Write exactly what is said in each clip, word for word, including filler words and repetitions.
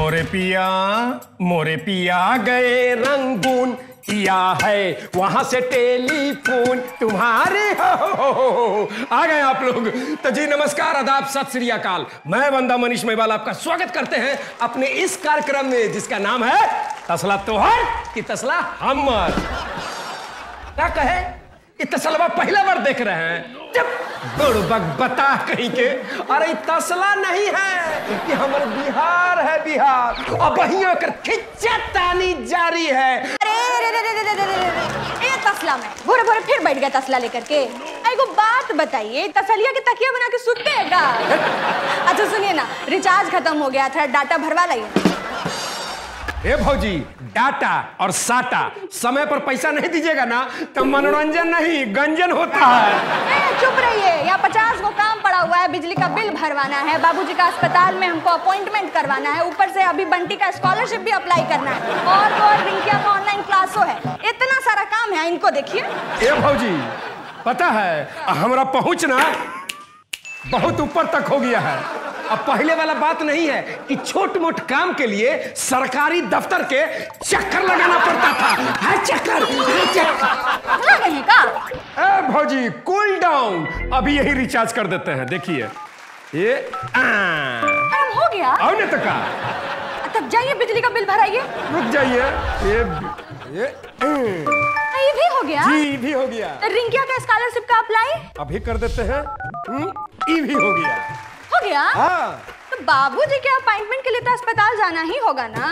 मोरे पिया मोरे पिया गए रंगून किया है वहां से टेलीफोन तुम्हारे हो, हो, हो, हो। आ गए आप लोग। तो जी नमस्कार, आदाब, सत श्री अकाल। मैं बंदा मनीष मेवाल आपका स्वागत करते हैं अपने इस कार्यक्रम में जिसका नाम है तसला तोहर कि तसला हमर। क्या कहे ये तसलवा पहला बार देख रहे हैं? जब बुड़बक बता कहीं के, अरे तसला नहीं है, ये हमारे बिहार है, बिहार। और बहियों कर खिच्चातानी जारी है। अरे रे रे रे रे रे रे ये तसला में भोरे भोरे फिर बैठ गया तसला लेकर के। एगो बात बताइए, तसलिया के तकिया बना के सुतते हैं का? अच्छा सुनिए ना, रिचार्ज खत्म हो गया था, डाटा भरवा लाइए। ए भौजी, डाटा और साटा समय पर पैसा नहीं दीजिएगा ना तो मनोरंजन नहीं गंजन होता है। ए, चुप रहिए, यहाँ पचास को काम पड़ा हुआ है, बिजली का बिल भरवाना है, बाबूजी का अस्पताल में हमको अपॉइंटमेंट करवाना है, ऊपर से अभी बंटी का स्कॉलरशिप भी अप्लाई करना है, और तो और रिंकिया का ऑनलाइन क्लासो है। इतना सारा काम है, इनको देखिए। ए भौजी, पता है हमारा पहुंचना बहुत ऊपर तक हो गया है। अब पहले वाला बात नहीं है कि छोट मोट काम के लिए सरकारी दफ्तर के चक्कर लगाना पड़ता था। है चक्कर, है चक्कर। लगे का? ए भौजी कूल डाउन, अभी यही रिचार्ज कर देते हैं। देखिए ये आराम हो गया। आओ ने तक तब जाइए बिजली का बिल भराइए। रुक जाइए, ये ये ये भी हो गया। जी भी हो गया। रिंकिया का स्कॉलरशिप का अप्लाई अभी कर देते हैं। ये भी हो गया। हो गया? हाँ। तो बाबूजी के अपॉइंटमेंट के लिए तो अस्पताल जाना ही होगा ना।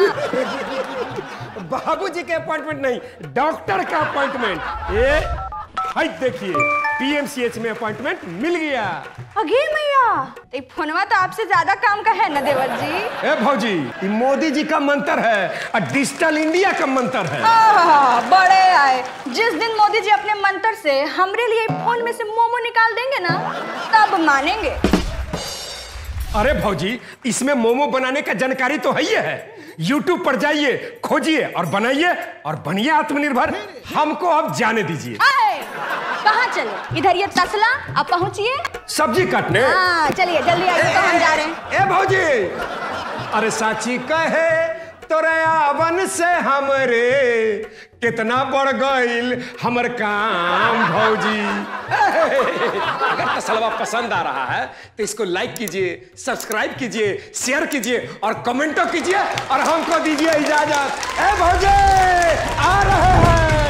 बाबूजी के अपॉइंटमेंट नहीं, डॉक्टर का अपॉइंटमेंट। ये हाय देखिए, पीएमसीएच में अपॉइंटमेंट मिल गया। अगे मैया, ये फोनवा तो आपसे ज्यादा काम का है ना देवर जी। ए भौजी, ये मोदी जी का मंत्र है और डिजिटल इंडिया का मंत्र है। आहा, बड़े आए। जिस दिन मोदी जी अपने मंत्र से हमरे लिए फोन में से मोमो निकाल देंगे ना, तब मानेंगे। अरे भौजी, इसमें मोमो बनाने का जानकारी तो है ही है। यूट्यूब पर जाइए, खोजिए और बनाइए और बनिए आत्मनिर्भर। हमको अब जाने दीजिए। कहाँ चले? इधर ये तसला, अब पहुंचिए। सब्जी काटने? हाँ चलिए जल्दी आइए, तो हम जा रहे हैं। ए भौजी, अरे साची कहे तोरे से हमरे कितना बढ़ गईल हमर काम भौजी। अगर तसलवा पसंद आ रहा है तो इसको लाइक कीजिए, सब्सक्राइब कीजिए, शेयर कीजिए और कमेंटो कीजिए और हमको दीजिए इजाजत। ए भौजी आ रहे हैं।